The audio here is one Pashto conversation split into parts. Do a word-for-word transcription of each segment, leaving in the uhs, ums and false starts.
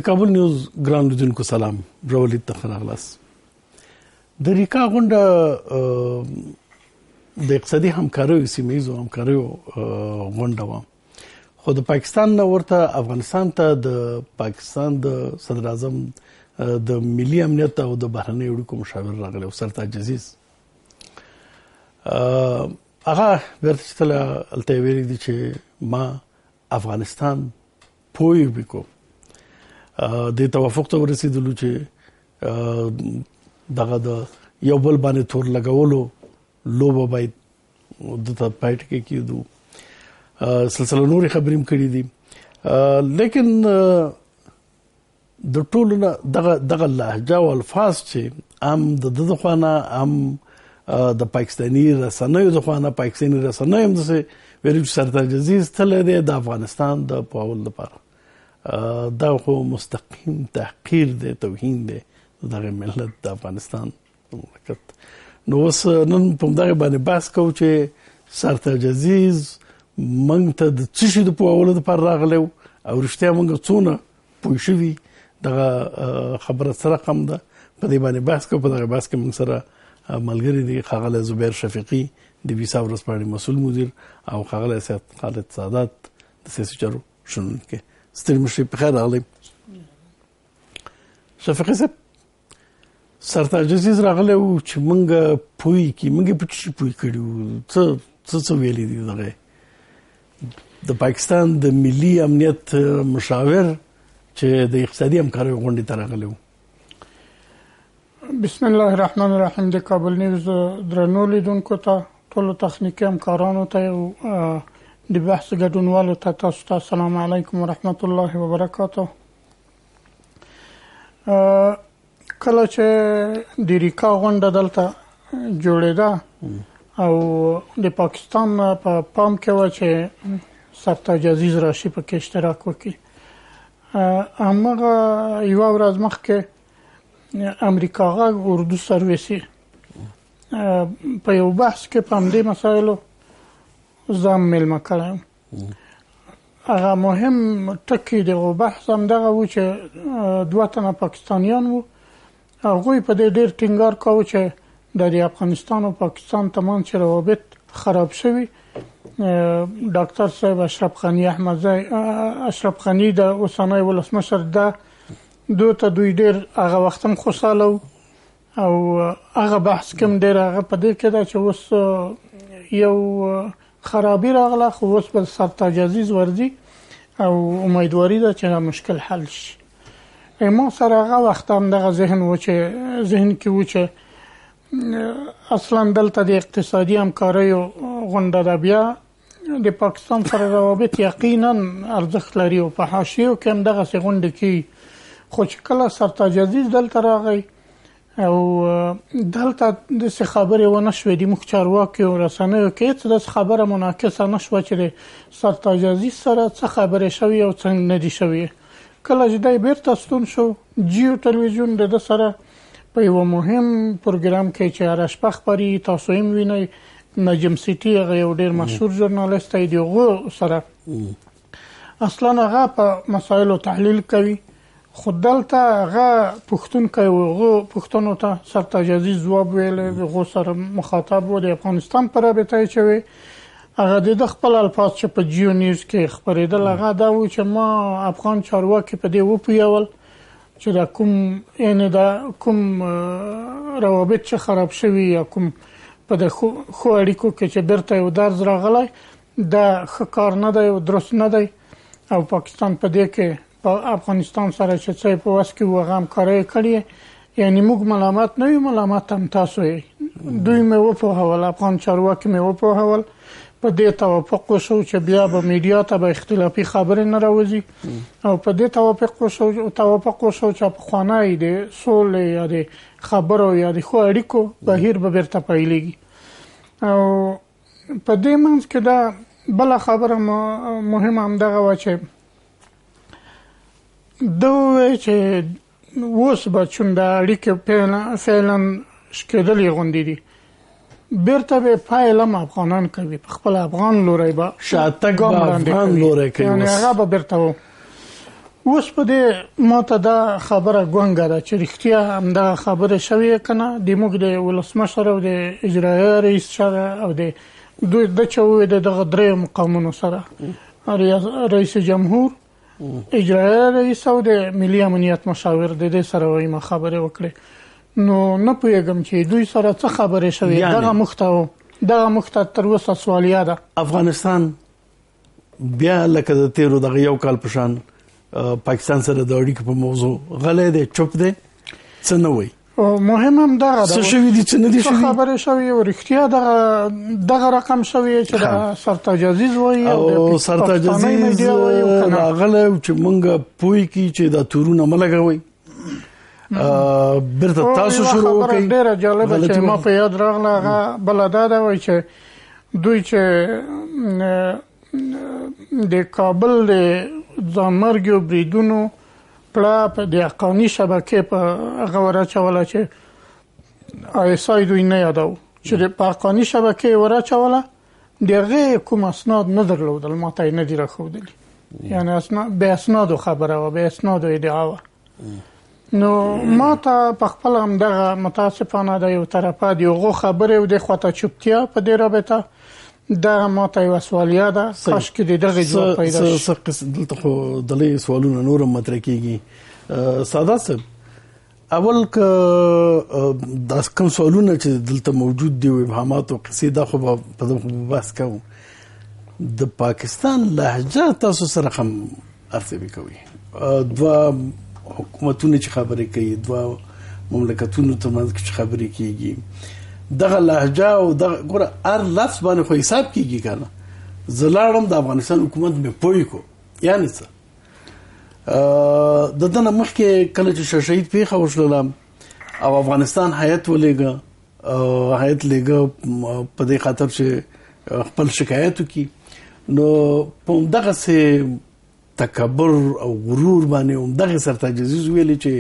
کابل نیوز ګران لیدونکو سلام، راولید ته ښه راغلاست. د ریکا غونډه د اقتصادي همکاریو سیمه ییزو همکاریو غونډه وه، خو د پاکستان نه ورته افغانستان ته د پاکستان د صدر اعظم د ملي امنیت او د بهرنیو اړیکو مشاور راغلی و سرتاج عزیز. هغه بیرته چې تله هلته یې ویلي دي چې ما افغانستان پوی وکړو، د توافق ته ورسېدلو چې دغه د یو بل باندې تور لګولو لوبه باید دته پای ټکی کېږدو. سلسله نورې خبرې هم کړي دي، لیکن د ټولو نه دغه دغه لهجه او الفاظ چې هم د ده د خوا نه هم د پاکستاني رسنیو د خوا نه پاکستاني رسنیو هم داسې ویلي چې سرتاج عزیز تللی دی د افغانستان د پوهولو لپاره. دا خو مستقیم تحقیر دی، توهین دی دغه ملت د افغانستان مملکت. نو اوس نن په همدغې باندې بحث کوو چې سرتاج عزیز موږ ته د څه شي د پوهولو لپاره راغلی و او رښتیا موږ څونه پوه شوي، دغه خبره څه رقم ده، په دې باندې بحث کوو. په دغه بحث کې موږ سره ملګري دي ښاغلی زبیر شفیقي د ویسا ورځپاڼې مسؤل مدیر او ښاغلی سید خالد سادات د سیاسي چارو شنونکی. ستړي مشئ، په خیر راغلی. شفیقي صاحب، سرتاج عزیز راغلی و چې موږ پوه کړي، موږ په څه شي پوه کړي وو، څه څه څه ویلي دي دغه د پاکستان د ملي امنیت مشاور چې د اقتصادي همکاریو غونډې ته راغلی و. بسم الله الرحمن الرحیم. د کابل نیوز درنو لیدونکو ته، ټولو تخنیکي همکارانو ته او د بحث ګډونوالو ته، تاسو ته السلام علیکم ورحمت الله وبرکاته. کله چې د ریکا غونډه دلته جوړېده او د پاکستان په پام کې و چې سرتاج عزیز راشي په کې اشتراک وکړي، هماغه یوه ورځ مخکې امریکا غږ اردو سرویسي په یو بحث کې په همدې مسایلو زه هم میلمه کړی یم. هغه مهم ټکي د بحث همدغه و چې دوه تنه پاکستانیان وو، هغوی په دې ډېر ټینګار کاوه چې د افغانستان او پاکستان ترمنځ چې روابط خراب شوي، ډاکټر صاحب اشرف غني احمدزی اشرف غني د اوسنی ولسمشر ده، دو ته دوی ډېر هغه وخت هم خوشحاله وو او هغه بحث کې هم ډېر هغه په دې کې ده چې اوس یو خرابي راغله، خو اوس به سرتاج عزیز ورځي او امیدواري ده چې دا مشکل حل شي. ما سره هغه وخت هم دغه ذهن و چې ذهن کې و چې اصلا دلته د اقتصادي همکاریو غونډه ده، بیا د پاکستان سره روابط یقینا ارزښت لري او په حاشیو کې هم دغسې غونډې کېږي. خو چې کله سرتاج عزیز دلته راغی او دلته داسې خبرې ونه شوې، د موږ چارواکو او رسنیو کې هېڅ داسې خبره منعکسه نه شوه چې د سرتاج عزیز سره څه خبرې شوي او څه نه دي شوي. کله چې دی بیرته ستون شو، جیو تلویزیون د ده سره په یوه مهم پروګرام کې چې هره شپه خپري، تاسو هم وینئ، نجم سیټي هغه یو ډېر مشهور ژورنالست دی، د هغو سره اصلا هغه په مسایلو تحلیل کوي، خو دلته هغه پوښتونکی و، هغو پوښتنو ته سرتاج عزیز ځواب ویلی، د هغو سره مخاطب و. د افغانستان په رابطه یې چې وی هغه د ده خپل الفاظ چې په جیو نیوز کې خپرېدل هغه دا و چې ما افغان چارواکي په دې وپویول چې دا کوم یعنې دا کوم روابط چې خراب شوي یا کوم په د ښو اړیکو کې چې بیرته یو درز راغلی، دا ښه کار نه دی او درست نه دی او پاکستان په دې کې په افغانستان سره چې څه یې په وس کې و هغه همکارۍ کړې، یعنې موږ ملامت نه یو، ملامت هم تاسو یې. دوی مې وپوهول، افغان چارواکي مې وپوهول، په دې توافق وشو چې بیا به میډیا ته به اختلافي خبرې نه راوځي او په دې توافق وشو توافق وشو چې پخوانی د سولې یا د خبرو یا د ښو اړیکو بهیر به بیرته پیلېږي. او په دې منځ کې دا بله خبره مهمه همدغه وه چې ده وویل چې اوس به چون د اړیکې فعلا شکېدلې غوندې دي، بیرته به پایله هم افغانان کوي، په خپل افغان لوری به شاتګ به افغان لوری کوي، یعنې هغه به بیرته و. اوس په دې ماته دا خبره ګونګه ده چې رښتیا همدغه خبره شوې که نه د موږ د ولسمشر او د اجرایه رئیس سره او د دوی د چې ووایي د دغه دریو مقامونو سره رئیس جمهور اجرایه رئیس او د ملي امنیت مشاور د دې سره وایي ما خبرې وکړې نو نه پوهېږم چې دوی سره څه خبرې شوې دغه مخته دغه مخته تر اوسه سوالیا ده. افغانستان بیا لکه د تیرو دغه یو کال په شان پاکستان سره د اړیکو په موضوع غلی دی چوپ دی څه نه وایي. مهم هم دغه ده څه شوي دي څه نه دي شوي خبرې شوي او رښتیا دغه دغه رقم شوی چې د سرتاج عزیز وایي او سرتاج عزیز راغلی چې موږ پوه کړي چې دا تورونه مه لګوئ بیرته تاسو شروع وکړئ. ډېره جالبه چې ما په یاد راغله هغه بله دا ده وایي چې دوی چې د کابل د ځانمرګیو بریدونو پړه په د حقاني شبکې په هغه وراچوله چې آی اس آی دوی نه یادو چې په حقاني شبکې وراچوله د هغې کوم اسناد نه درلودل ما ته یې نه دي راښودلي یعنې بې اسنادو خبره وه بې اسنادو ادعا وه. نو ما ته په خپله همدغه متاسفانه د یو طرفه د هغو خبرې او د خواته چوپتیا په دې رابطه دا ما ته یو سوالیا ده کاشکې د دغې جواب پیدا شي. دلته خو دلې سوالونه نور هم مطرح کېږي. ساده صاحب اول که دا کوم سوالونه چې دلته موجود دي او ابهامات او قصې دا خو به په دغه بحث کوو. د پاکستان لهجه تاسو سره هم ارتبي کوي دوه حکومتونه چې خبرې کوي دوه مملکتونو ترمنځ چې خبرې کېږي دغه لهجه او دغه ګوره هر لفظ باندې خو حساب کېږي که نه. زه لاړم د افغانستان حکومت مې پوه کړو یعنې څه د ده نه مخکې کله چې شاه شهید پېښه وشلله او افغانستان هیات ولېږه هیات لېږه په دې خاطر چې خپل شکایت وکړي نو په همدغسې تکبر او غرور باندې همدغې سرتاج عزیز ویلې چې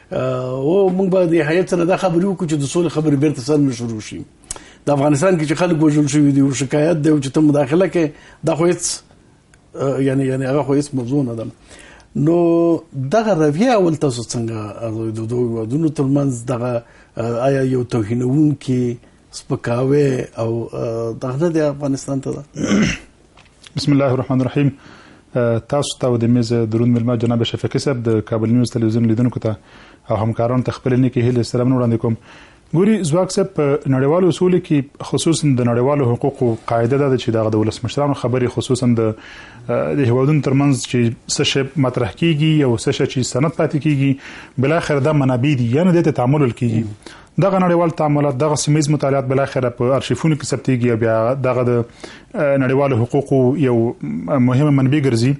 او موږ به د هیات سره دا خبرې وکړو چې د سولې خبرې بیرته سر نه شروع شي. د افغانستان کې چې خلک وژل شوي دي او شکایت دی چې ته مداخله کوې دا خو هېڅ یعنې یعنې هغه خو هېڅ موضوع نه ده. نو دغه رویه اول تاسو څنګه د دوو هېوادونو ترمنځ دغه آیا یو توهینونکي سپکاوی او دغه نه دی افغانستان ته ده؟ بسم الله الرحمن الرحیم. تاسو ته د میز درون ملما جناب شفیقي صاحب د کابل نیوز تلویزیون لیدونکو ته او همکارانو ته خپل نیکې هیلې سلامونه وړاندې کوم. ګوري ځواک صاحب په نړیوالو اصولو کې خصوصا د نړیوالو حقوقو قاعده ده چې دغه د ولسمشرانو خبرې خصوصا د د هیوادونو ترمنځ چې څه شی مطرح کیږي او څه شی چې سند پاتې کیږي بل اخر د منابع دي یعنی د تعامل کیږي دغه نړیوال تعاملات دغه سیمایي مطالعات بل اخر په ارشیفونو کې ثبتېږي او بیا دغه د نړیوالو حقوقو یو مهمه منبع ګرځي.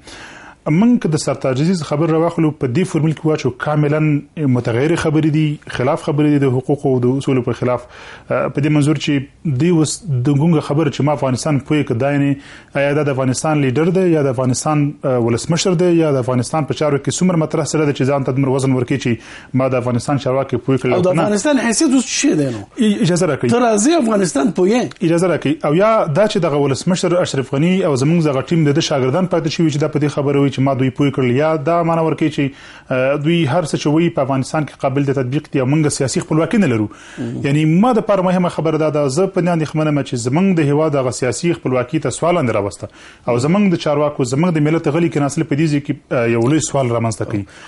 من که د سرتاج عزیز خبر راوخلو په دې فورمول کې واچو کاملا متغیر خبرې دي خلاف خبرې دي د حقوقو او د اصولو په خلاف په دې منظور چې دی وس د ګونګه خبر چې ما افغانستان پوي کدایني آیا د افغانستان لیډر دی یا د افغانستان ولسمشر دی یا د افغانستان په چارو کې څومره مطرح سره د چې ځان تدمر وزن ورکړي چې ما د افغانستان چارواکي پوي کړل او د افغانستان حیثیت اوس څه دی نو اجازه راکړئ تر ازي افغانستان پوي اجازه راکړئ او یا دا چې د ولسمشر اشرف غنی او زمونږ دغه ټیم د شاګردان پاتې شوی چې د په دې خبره وي چې ما دوی پوي کړل یا دا معنا ورکړي چې دوی هر څه چې وي په افغانستان کې قابل د تطبیق دي موږ سیاسي خپلواکي نه لرو. یعنی ما د پر مهمه خبره ده د زه په نن خمنه چې زمونږ د هوا د سیاسي خپلواکي ته سوال اندر راوسته او زمونږ د چارواکو زمونږ د ملت غلي کې نسل په دې کې یو لوی سوال رامنځته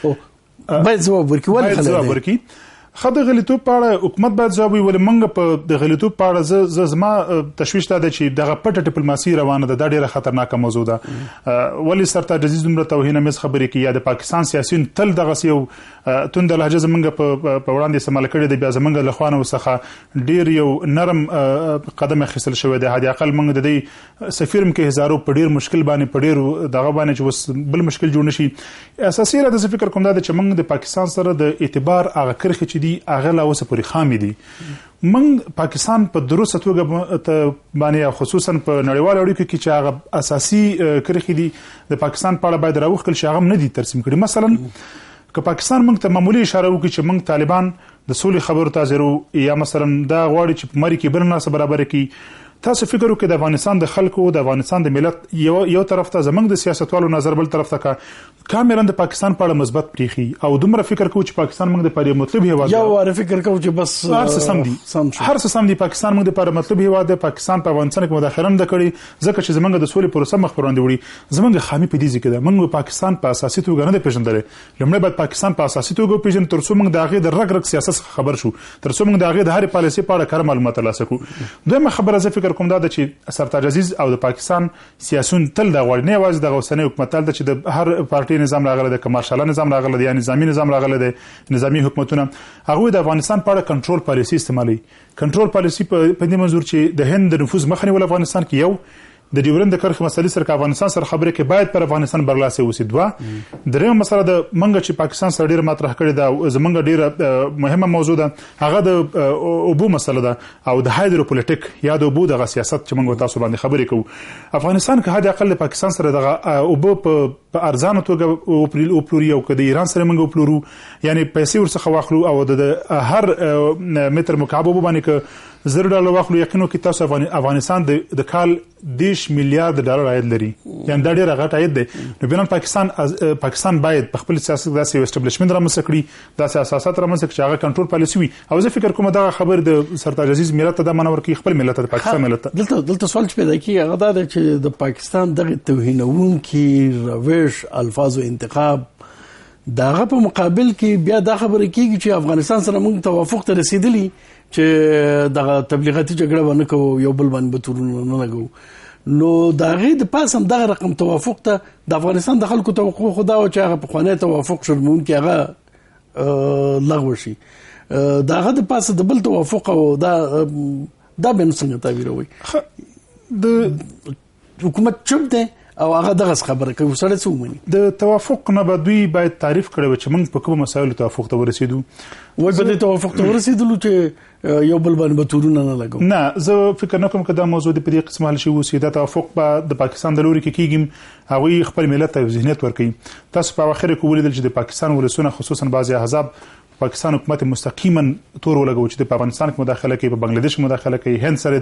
کوي. باید ځواب ورکړي ولې ځواب ورکړي خدای غلیتوب په اړه حکومت باید ځواب ویل منګ په د غلیتوب په اړه ز زما تشویش ده چې دغه پټه ډیپلوماسي روانه ده د ډیره خطرناکه موضوع ده. ولی سرتاج عزیز دومره توهین مس خبرې کوي یا د پاکستان سیاسيون تل دغه یو توند لهجه زمنګ په وړاندې استعمال کړي د بیا زمنګ له خوانه وسخه ډیر یو نرم قدم اخیستل شوی دی. هدي اقل منګ د دې سفیر مکه هزارو په ډیر مشکل باندې په ډیر دغه باندې چې بل مشکل جوړ نشي. اساسي را د فکر کوم دا چې منګ د پاکستان سره د اعتبار هغه کرخه چې اغه لا اوسه پوری خامې دي من پاکستان په دروسه توګه باندې خصوصا په نړیوال اړیکو کې چې هغه اساسي کرخې دي د پاکستان په اړه باید راوخل شي هغه نه دي ترسیم کړي. مثلا که پاکستان موږ ته معمولی اشاره وکړي چې موږ طالبان د سولې خبرو ته زرو یا مثلا دا غواړي چې په مری کې بل نه برابر کړي تاسو فکر وکړئ د افغانستان د خلکو د افغانستان د ملت یو یو طرف ته زمنګ د سیاستوالو نظر بل طرف ته کا کاملا د پاکستان په اړه مثبت پریخي او دومره فکر کوي چې پاکستان موږ د پاره مطلب هیواد یو واره فکر کوي چې بس هر څه سم دي هر څه سم دي پاکستان موږ د پاره مطلب هیواد دی پاکستان په افغانستان کې مداخله نه کړي ځکه چې زمنګ د سولې پروسه مخ پر وړاندې وړي زمنګ خامي په دې ځکه ده موږ پاکستان په اساسي توګه نه پیژندل لمړی بعد پاکستان په اساسي توګه پیژن تر څو موږ د هغه د رګ رګ سیاست خبر شو تر څو موږ د هغه د هر پالیسي په اړه کار معلومات ترلاسه کړو دویمه خبره زه فکر کوم دا ده چې سرتاج عزیز او د پاکستان سیاسيون تل د غوړ نه واز د اوسنۍ حکومت تل د چې د هر پارټي نظام راغله د کمرشال نظام راغله د نظامی نظام راغله د نظامی حکومتونه هغه د افغانستان په اړه کنټرول پالیسي استعمالي کنټرول پالیسي په دې منظور چې د هند د نفوذ مخنیوي ول افغانستان کې یو د ډیورند د کرخ مسلې سره افغانستان سره خبرې کې باید پر افغانستان برلاسه وسی دوا درېمه مسله د منګه چې پاکستان سره ډیره مطرح کړې ده زمونږ ډیره مهمه موضوع ده هغه د اوبو مسله ده او د هایدروپولیټیک یا د اوبو د سیاست چې موږ تاسو باندې خبرې کوو افغانستان که حد اقل پاکستان سره د اوبو په ارزانه توګه او پلوري او د ایران سره موږ پلورو یعنی پیسې ورڅخه واخلو او د هر متر مکعب اوبو باندې زر ډالر واخلو یقینو کې تاسو افغانستان د کال دیش میلیارډ ډالر عاید لري یعنی دا ډیر غټ عاید دی نو بینن پاکستان پاکستان باید په خپل سیاست داسې اسټابلیشمنت رامنځته کړي داسې اساسات رامنځته کړي چې هغه کنټرول پالیسي وي او زه فکر کوم دا خبر د سرتاج عزیز ملت ته د منور کې خپل ملت ته پاکستان ملت دلته دلته سوال چې پیدا کیږي هغه دا دی چې د پاکستان دغه توهینون کې روش الفاظ او انتخاب داغه په مقابل کې بیا دا خبره کیږي چې افغانستان سره موږ توافق ته رسیدلی چې دغه تبلیغاتي جګړه ونه کوو یو بل باندې به تورونه نه لګو نو دغه د پاسم دغه رقم توافق ته د افغانستان د خلکو توقع خدا او چې هغه په خوانه توافق شرمون کې هغه لغوه شي دغه د پاسه د بل توافق او دا دا به څنګه تعبیروي د حکومت چوب ده او هغه دغه خبره کوي سره څه ومني د توافق نه بدوی باید تعریف کړو چې موږ په کومه مسایلو توافق ته ورسېدو وای په دې توافق ته ورسېدلو چې یو بل باندې بتورونه نه لګو نه زه فکر نه کوم چې دا موضوع د په قسمه حل شي وسی دا توافق به د پاکستان د لوري کې کیږي هغه خپل ملت ته ذهنیت ورکړي تاسو په اخر کې ولیدل چې د پاکستان ولسونه خصوصا بعضي احزاب پاکستان حکومت مستقیما تور ولګو چې په افغانستان کې مداخله کوي په بنگلاديش مداخله کوي هند سره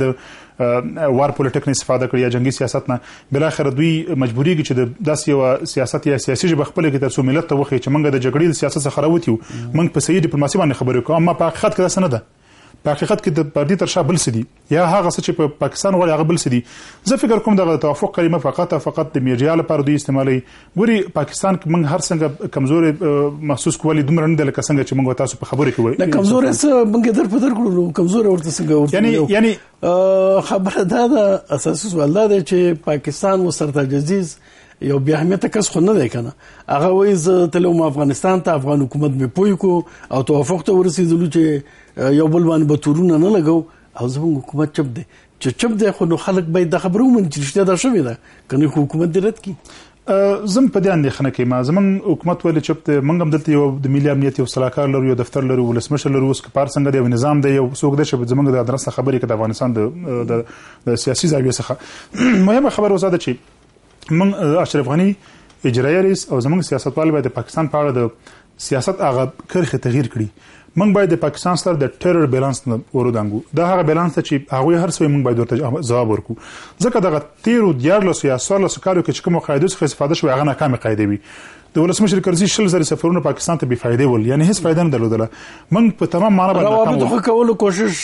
د وار پولیټیک نه استفاده کوي یا جنگي سیاست نه بل اخر دوی مجبوري کې چې د داسې یو سیاست یا سیاسي جبه خپل کې تر څو ملت ته وخی چې موږ د جګړې سیاست څخه راوتیو موږ په صحیح ډیپلوماسي باندې خبرې کوو اما په حقیقت کې دا نه ده په حقیقت کې د پردي تر شابل سدي یا هغه څه چې په پاکستان غوړي هغه بل سدي زه فکر کوم د توافق کلمه فقط فقط د میډیا لپاره دوی استعمالي ګوري پاکستان کې موږ هر څنګه کمزوري محسوس کولی دومره نه د لکه څنګه چې موږ تاسو په خبرې کوي نه کمزوري څه موږ در په در کړو کمزوري ورته څنګه ورته یعنی یعنی خبره دا ده اساسي سوال دا دی چې پاکستان و سرتاج عزیز یو بیا اهمیت کس خو نه دی کنه هغه وایي زه تلوم افغانستان ته افغان حکومت مې پوي کو او توافق ته ورسېدلو چې یو بل باندې به تورونه نه لګو او زموږ حکومت چپ دی چې چپ دی خو نو خلک باید د خبرو من چې رښتیا دا شوی ده کنه حکومت دې رد کړي زم په دې اندېښنه کې ما زمون حکومت ولې چپ دی موږ هم دلته یو د ملي امنیت یو صلاحکار لرو یو دفتر لرو ولسمشر لرو اوس کپار څنګه دی نظام دی یو څوک دی چې زمونږ د ادرس خبرې کې د افغانستان د سیاسي زاویې څخه مهمه خبر وساده چې من اشرف غنی اجرایي رئیس او زموږ سیاستوال باید د پاکستان په اړه د سیاست هغه کرخه تغییر کړي موږ باید د پاکستان سره د ټیرر بیلانس نه ورودانګو دا هغه بیلانس چې هغه هر څه موږ باید ورته ځواب ورکو ځکه دغه تیرو دیارلس یا سالس کارو کې کوم قاعده څخه استفاده شوی هغه ناکامه قاعده وي د ولسمشر کرزي شل زره سفرونه پاکستان ته بي فائدې ول یعنی هیڅ فائدہ نه درلودله موږ په تمام معنا باندې روابط خو کولو کوشش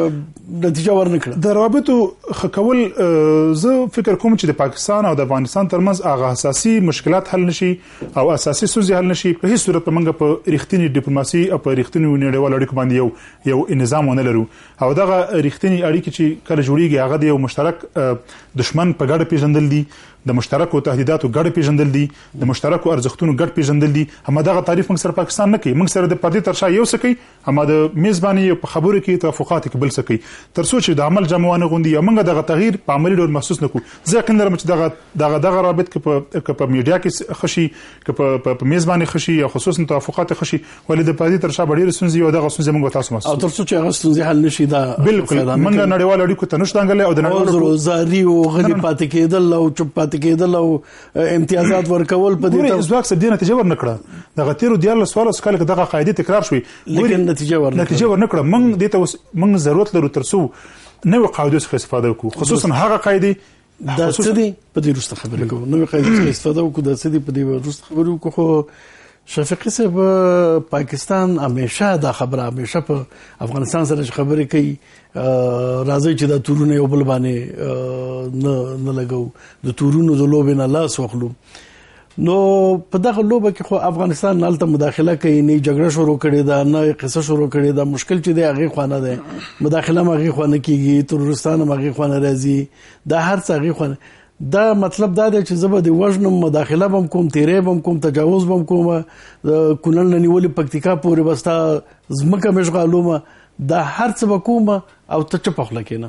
نتیجه ورنکړه د روابطو خکول زه فکر کوم چې د پاکستان او د افغانستان ترمنځ هغه اساسي مشکلات حل نشي او اساسي ستونزې حل نشي په هیڅ صورت موږ په ریښتینی ډیپلوماسي او په ریښتینی نړیوال اړیکو باندې یو یو نظام ونه لرو او دغه ریښتینی اړیکې چې کله جوړیږي هغه د یو مشترک دشمن په ګډه پیژندل دي د مشترکو تهدیداتو ګډ پیژندل دي د مشترکو ارزښتونو ګډ پیژندل دي هم دغه تعریف موږ سره پاکستان نه کوي موږ سره د پردي ترشا یو څه کوي هم د میزباني په خبرو کې توافقات کې بل څه کوي تر څو چې د عمل جمعونه غوندي موږ دغه تغییر په عملي ډول محسوس نکو زه یقین لرم چې دغه دغه دغه رابط کې په میډیا کې خشي کې په میزباني خشي او خصوصا توافقات خشي ولې د پردي ترشا ډېر سنځي او دغه سنځي موږ تاسو محسوس او تر څو چې هغه سنځي حل نشي دا بالکل موږ نړیوال اړیکو ته نشو دانګل او د نړیوال زاري او غلي پاتې کېدل او چوپ پاتې کېدل او امتیازات ورکول په دې ته ځواک سره نتیجه ورنکړه دغه تیرو دیال سوال سکل دغه قاعده تکرار شوې لیکن نتیجه ورنکړه نتیجه ورنکړه موږ دې ته موږ ضرورت لرو ترڅو نوې قاعدو څخه استفاده وکړو، خصوصا هغه قاعدې دا څه دي په دې وروسته خبرې کوو. نوې قاعدې څخه استفاده وکړو، دا څه دي په دې وروسته خبرې وکړو. خو شفیقي صاحب پاکستان همیشه دا خبره همیشه په افغانستان سره خبرې کوي، راځي چې دا تورونه یو بل باندې نه نه لګو، د تورونو د لوبې نه لاس واخلو. نو په دغه لوبه کې خو افغانستان نالته مداخله کوي، نه جګړه شروع کړې ده، نه قصه شروع کړې ده. مشکل چې دی هغه خوانه ده، مداخله مغه خوانه کیږي، ترورستان مغه خوانه راځي، دا هر څه هغه خوانه. دا مطلب دا دی چې زبر د وژنم مداخله بم کوم، تیرې بم کوم، تجاوز بم کوم، کونل نه نیولې پکتیکا پورې بستا زمکه مشغالومه، دا هر څه وکوم او ته چپ خپل کینه.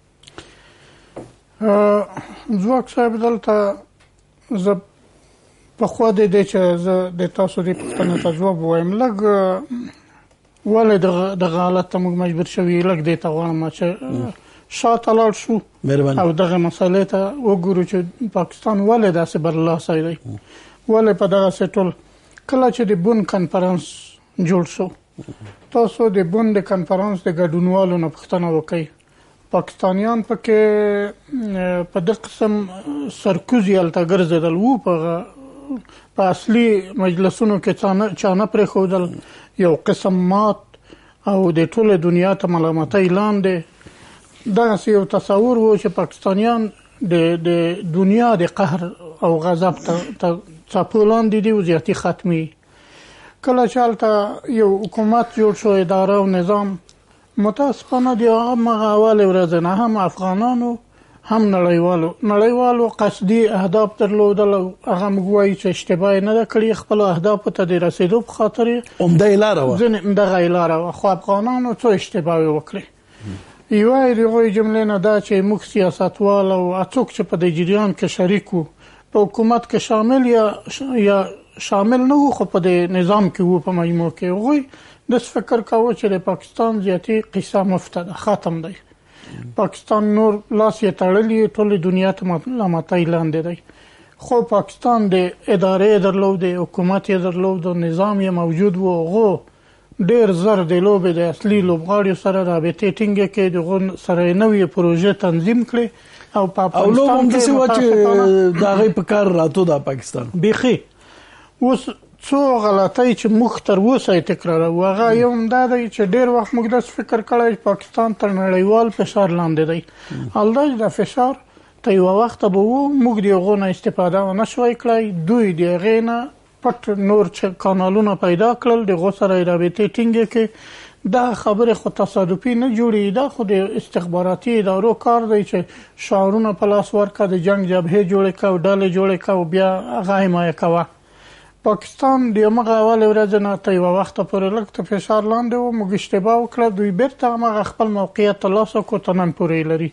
ځواک صاحب دلته ز په خو دې د چې زه د تاسو د پښتنه ته جواب وایم، لګ ولې د غلط ته موږ مجبور شوي، لګ دې ته غواړم چې شاته لاړ شو او دغه مسالې ته وګورو چې پاکستان ولې داسې برلاسي دی، ولې په دغه سټول کله چې د بون کانفرنس جوړ شو، تاسو د بون د کانفرنس د ګډونوالو نه پوښتنه وکړئ، پاکستانیان پکې په دغه قسم سرکوزي هلته ګرځېدل وو، په په اصلي مجلسونو کې چانه پرې ښودل، یو قسم مات او د ټوله دنیا ته ملامتۍ لاندې. دغسې یو تصور و چې پاکستانیان د د دنیا د قهر او غضب ته څپو لاندې دي او زیاتي ختمي. کله چې هلته یو حکومت جوړ شو، اداره او نظام، متاسفانه د هغه اولې ورځې نه هم افغانانو هم نړیوالو نړیوالو قصدي اهداف درلودل او هغه موږ وایو چې اشتباه نه ده کړې، خپل اهدافو ته د رسیدو په خاطر عمده لاره وه، ځینې همدغه لاره وه، خو افغانانو څو اشتباه وکړې. یوه د هغوی جملې نه دا چې موږ سیاستوال او څوک چې په دې جریان کې شریک وو، په حکومت کې شامل یا یا شامل نه وو، خو په دې نظام کې وو، په مجموع کې هغوی داسې فکر کاوه چې د پاکستان زیاتي قصه مفته ده، ختم دی، پاکستان نور لاس یې تړلی، ټولې دنیا ته ملامتۍ لاندې دی. خو پاکستان د ادارې درلود، حکومت یې درلود، نظام یې موجود و، هغو ډېر زر د لوبې د اصلي لوبغاړو سره رابطې ټینګې کړې، د هغو سره یې نوې پروژې تنظیم کړې او په افغانستان کې متاسفانه د هغې په کار راتو ده پاکستان بیخي. اوس څو غلطۍ چې موږ تر اوسه یې تکراروو، هغه یو هم دا دی چې ډېر وخت موږ داسې فکر کړی چې پاکستان تر نړیوال فشار لاندې دی. الدا چې دا فشار ته یوه وخته به و، موږ د هغو نه استفاده ونه شوی کړی، دوی د هغې نه پټ نور چې کانالونه پیدا کړل، د هغو سره یې رابطې ټینګې کړې. دا خبرې خو تصادفي نه جوړېږي، دا خو د استخباراتي ادارو کار دی چې شعارونه په لاس ورکړه، د جنګ جبهې جوړې کړه او ډلې جوړې کړه او بیا هغه حمایه کوه. پاکستان د همغه اولې ورځې نه تر یوه وخته پورې لږ ته فشار لاندې و، موږ اشتباه وکړه، دوی بیرته همغه خپل موقعیت ترلاسه کړو، تر نن پورې یې لري.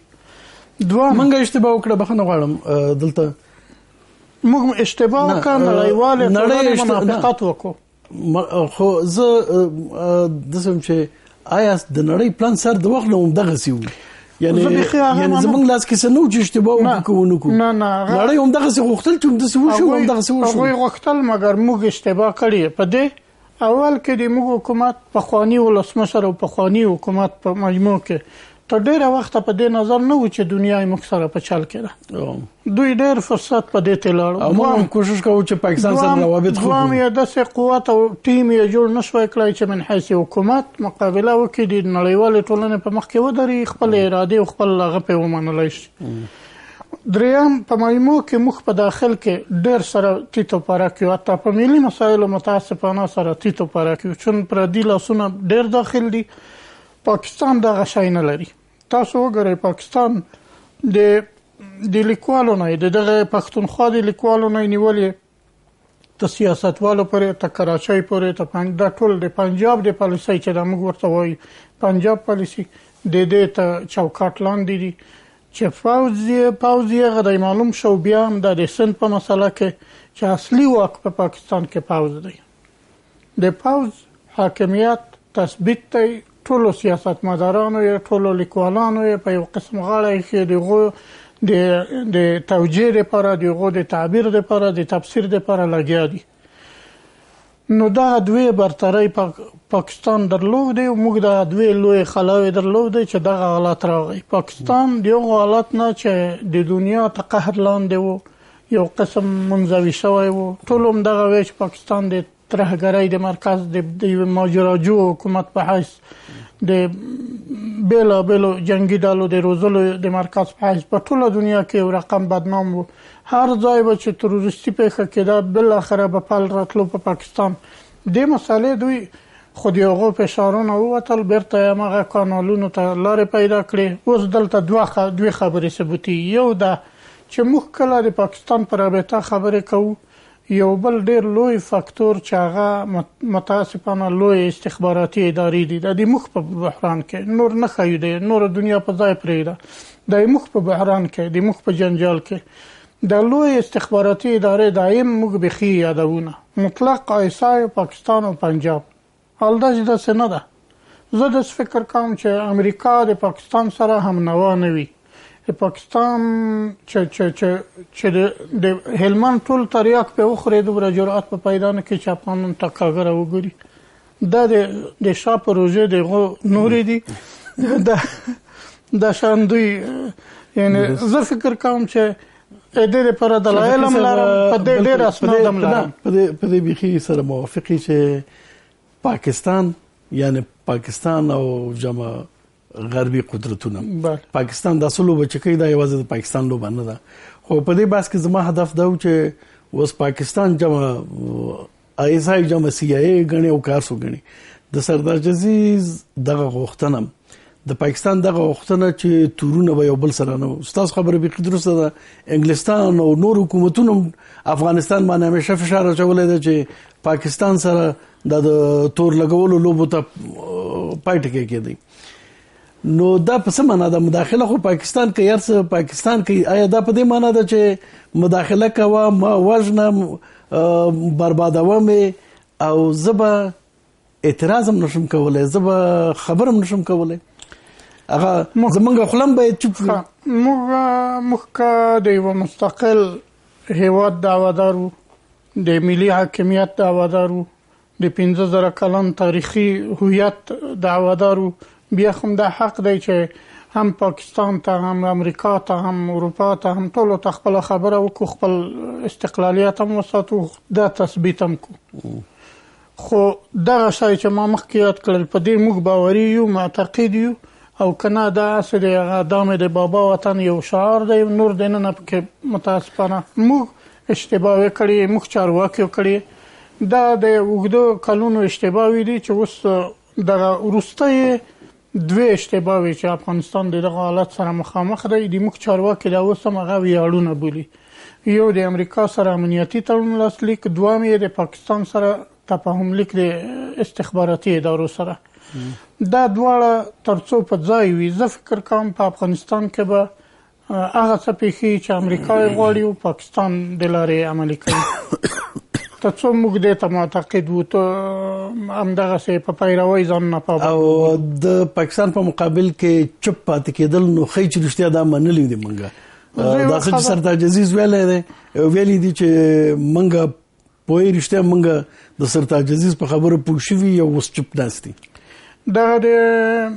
دوه موږ اشتباه وکړه، بخښنه غواړم دلته موږ اشتباه وکړه، نړیوالې ټولنې موافقت وکړو. خو زه داسې یم چې آیا د نړۍ پلان سر د وخت نه همدغسې و، یعنی یعنی زمونږ لاس کې څه نه و چې اشتباه وکړو ونه کړو؟ نه نه، نړۍ همدغسې غوښتل چې همداسې وشو، همدغسې وشو. هغوی غوښتل مګر موږ اشتباه کړې. په دې اول کې د موږ حکومت پخواني ولسمشر او پخواني حکومت په مجموع کې تر ډېره وخته په دې نظر نه و چې دنیا یې موږ سره په چل کې ده، دوی ډېر فرصت په دې ته لاړو او موږ هم کوشش کوو چې پاکستان سره روابط ښه کړو. دوام یې داسې قوت او ټیم یې جوړ نه شوی کړی چې من حیث حکومت مقابله وکړي، د نړیوالې ټولنې په مخ کې ودرېږي، خپل ارادې او خپل هغه پرې ومنلی شي. دریم په مجموع کې موږ په داخل کې ډېر سره تیت و پرک یو، حتی په ملي مسایلو متاسفانه سره تیت و پرک یو، چون پردي لاسونه ډېر داخل دي. پاکستان دغه شی نه لري. تاسو وګورئ پاکستان د د لیکوالو نه د دغه پښتونخوا د لیکوالو نه نیولې ته سیاستوالو پورې، ته کراچۍ پورې، ته دا ټول د پنجاب د پالیسۍ چې دا موږ ورته وایو پنجاب پالیسي، د دې ته چوکاټ لاندې دي چې پوځ یې پوځ یې هغه دی معلوم شو. بیا هم د سند په مسله کې چې اصلي واک په پاکستان کې پوځ دی، د پوځ حاکمیت تثبیت دی، ټولو سیاستمدارانو یې ټولو لیکوالانو یې په یو قسم غاړه کې د هغو د د توجیه لپاره، د هغو د تعبیر لپاره، د تفسیر لپاره لګیا دي. نو دا دوی برتری پاکستان درلود او موږ دا دوی لوی خلاوی درلود چې دغه حالت راغی. پاکستان دغه حالت نه چې د دنیا ته قهر لاندې وو، یو قسم منزوي شوی وو. ټول هم دغه وی چې پاکستان د ترهګرۍ د مرکز د یو ماجراجو حکومت په حیث د بیلابیلو جنگي ډلو د روزلو د مرکز په حیث په ټوله دنیا کې یو رقم بدنام وو. هر ځای به چې تروریستي پیښه کېده بالاخره به پل راتلو په پاکستان. دې مسالې دوی خو د هغو فشارونه ووتل، بیرته یې همغه کانالونو ته لارې پیدا کړې. اوس دلته دوه دوې خبرې ثبوتي. یو دا چې موږ کله د پاکستان په رابطه خبرې کوو، یو بل ډیر لوی فاکتور چې هغه متاسفانه لوی استخباراتي ادارې دي، د موږ په بحران کې نور نه ښیو، دی نور دنیا په ځای پرېږده، د موږ په بحران کې، د موږ په جنجال کې د لوی استخباراتي ادارې دایم موږ بخي یادونه مطلق آیسای پاکستان او پنجاب. حال دا چې داسې نه ده. زه داسې فکر کوم چې امریکا د پاکستان سره هم نوا نه وي. د پاکستان چې چې چې چې د هلمند ټول تریاک په وخورې دومره جرأت په پیدا نه کړي چې افغانان ته کاږره وګوري. دا د د شا پروژې دغه نورې دي. دا دا شان دوی یعنی زه فکر کوم چې ا دې لپاره دلایل هم لرم، په دې ډېر اسناد هم لرم. په دې په دې بخي سره موافقي چې پاکستان یعنی پاکستان او جمع غربي قدرتونه، پاکستان د اصلو بچکی دا یوازې د پاکستان لوبه نه ده. خو په دې باس کې زما هدف دا و چې وس پاکستان جمع آی اس آی جمع سی آی ای غني او کار سو غني د سردار عزیز دغه غوښتنه د پاکستان دغه وختونه چې تورونه به یو بل سره نه. استاد خبره به قدرت ده انګلستان او نور حکومتونو افغانستان باندې همیشه فشار اچولای دی چې پاکستان سره د تور لګولو لوبو ته پایټ کې کېدی. نو دا په څه معنا ده مداخله خو پاکستان کې یارس پاکستان کې آیا دا په دې معنا ده چې مداخله کوه ما وژنه بربادوم او زبا اعتراض هم نشم کولای، زبا خبرم نشم کولای؟ هغه زمونږ خلم به چوپ موږ موږ د یو مستقل هیواد دعوادارو، د ملي حاکمیت دعوادارو، د پنځه زره کلن تاریخي هویت دعوادارو. بیا هم دا حق دی چې هم پاکستان ته هم امریکا ته هم اروپا ته هم ټولو ته خپل خبره وکړو، خپل استقلالیت هم وساتو، دا تثبیت هم کو. خو دغه شی چې ما مخکې یاد کړل په دې موږ باوري یو، معتقد یو او کنه دا څه دی هغه دامه د بابا وطن یو شعار دی، نور دی نه پکې متاسفانه موږ اشتباه کړی، موږ چارواکي کړی. دا د اوږدو کلونو اشتباه دي چې اوس دغه وروسته دوی اشتباه وي چې افغانستان دغه حالت سره مخامخ دی. د موږ چارواکي دا اوس هم هغه ویاړونه بولي. یو د امریکا سره امنیتي تړون لاسلیک، دویم یې د پاکستان سره تفاهم لیک د استخباراتي ادارو سره. دا دواړه ترڅو په ځای وي زه فکر کوم په افغانستان کې به هغه څه پیښي چې امریکا یې غواړي او پاکستان د لارې عملي کوي. ترڅو موږ دې ته معتقد وو ته همدغسې په پیروۍ ځان نه پابند او د پاکستان په مقابل کې چوپ پاتې کېدل نو ښایي چې رښتیا دا منلي دي. موږ دا څه چې سردار عزیز ویلی دی ویلي دي چې موږ پوهې رښتیا موږ د سردار عزیز په خبرو پوه شوي او اوس چوپ ناست دي. دا د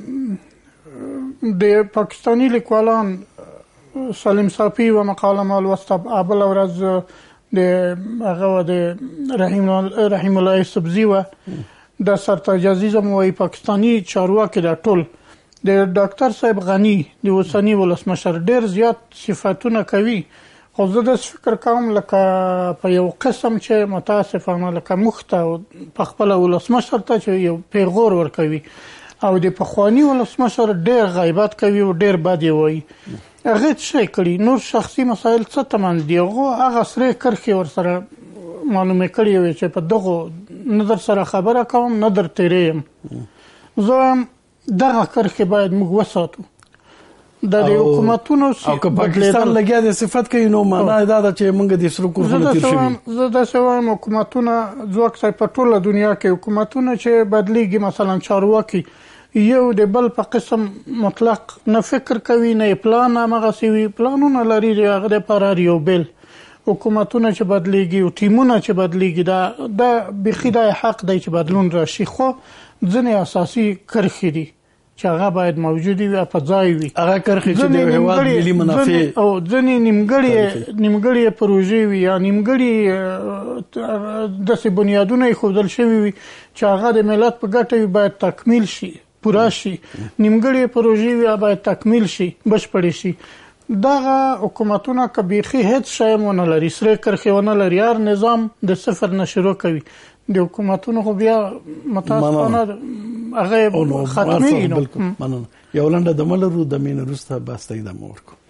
د پاکستانی لیکوالان سلیم صافی و مقاله ما لوسته بله ورځ د هغه د رحیم رحیم الله سبزي و د سردار عزیز هم وایي پاکستانی چارواکي دا ټول د ډاکټر صاحب غنی د اوسني ولسمشر ډېر زیات صفاتونه کوي. خو زه داسې فکر کوم لکه په یو قسم چې متاسفانه لکه موږ ته په خپله ولسمشر ته چې یو پیغور ورکوي او د پخواني ولسمشر ډېر غیبت کوي او ډېر بد یې وایي. هغې څه شی کړي؟ نور شخصي مسایل څه ته منځ دي؟ هغه سرې کرښې ورسره معلومې کړې وې چې په دغو نه در سره خبره کوم نه در تېرې یم. زه وایم دغه کرښې باید موږ وساتو. د حکومتونو او که پاکستان لګیا د صفت کوي نو معنا دا ده چې موږ د سرو کورونه تیر شوي. زه داسې وایم حکومتونه ځواک صاحب په ټوله دنیا کې حکومتونه چې بدلیږي مثلا چارواکي یو د بل په قسم مطلق نه فکر کوي نه پلان همغسې وي، پلانونه لري د هغه دپاره یو بېل حکومتونه چې بدلیږي او ټیمونه چې بدلیږي دا د بخي د حق دی چې بدلون راشي، خو ځنې اساسي کرښې دي چې هغه باید موجود وي په ځای وي. هغه کرښې چې د هیواد ملي منافع او ځنې نیمګړې نیمګړې پروژې وي یا نیمګړې داسې بنیادونه یې ښودل شوي وي چې هغه د ملت په ګټه وي، باید تکمیل شي، پوره شي. نیمګړې پروژې وي باید تکمیل شي، بشپړې شي. دغه حکومتونه که بیخي هیڅ شی ونه لري، سرې کرښې ونه لري، هر نظام د صفر نه شروع کوي، د حکومتونو خو بیا متاسفانه هغه ختمېږي. یو لنډه دمه لرو، د مینې وروسته بس ته ادامه ورکړو.